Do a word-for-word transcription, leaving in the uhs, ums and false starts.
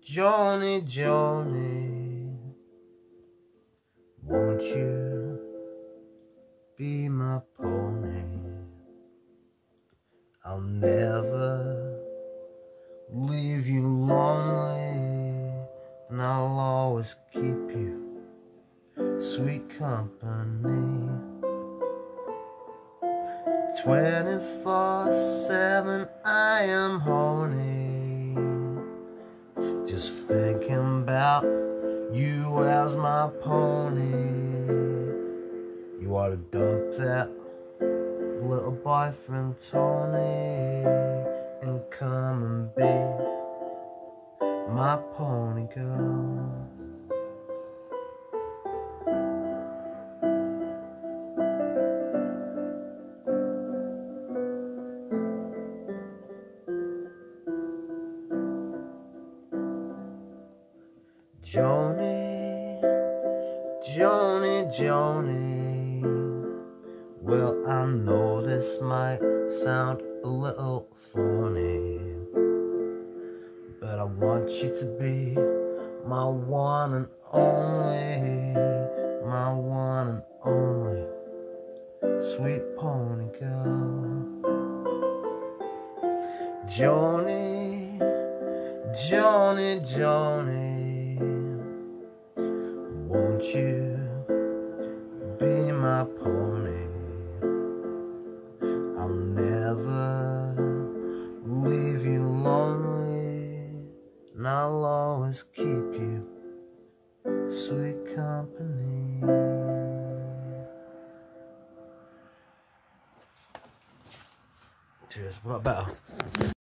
Johnny, Johnny, won't you be my pony? I'll never leave you lonely, and I'll always keep you sweet company. Twenty-four seven I am horny, just thinking about you as my pony. You ought to dump that little boyfriend Tony and come and be my pony girl. Johnny, Johnny, Johnny, well, I know this might sound a little funny, but I want you to be my one and only, my one and only sweet pony girl. Johnny, Johnny, Johnny, won't you be my pony? I'll never leave you lonely, and I'll always keep you sweet company. Cheers, what about?